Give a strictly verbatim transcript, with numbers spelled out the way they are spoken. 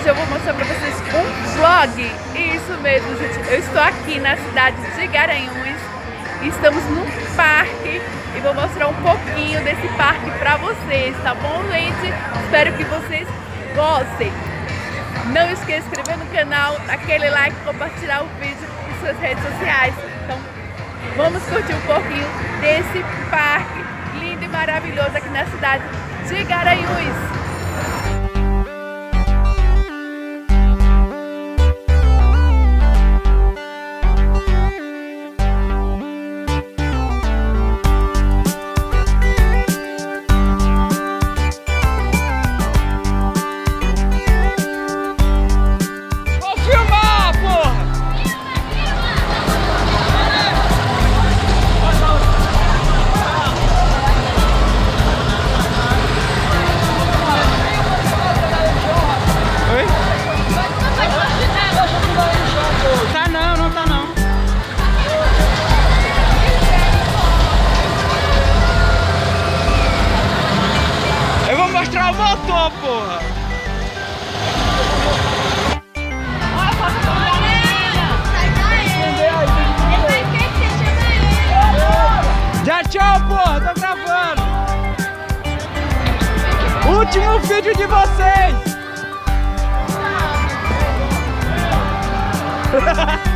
eu vou mostrar pra vocês um vlog. Isso mesmo, gente. Eu estou aqui na cidade de Garanhuns. Estamos num parque e vou mostrar um pouquinho desse parque pra vocês, tá bom, gente? Espero que vocês gostem. Não esqueça de se inscrever no canal, aquele like, compartilhar o vídeo em suas redes sociais. Então, vamos curtir um pouquinho desse parque lindo e maravilhoso aqui na cidade de Garanhuns. Mostrar o motor, porra! Olha, passa pra galera! Sai daí! Ele vai esquecer, chama ele! Já tchau, porra! Tô gravando! Último vídeo de vocês!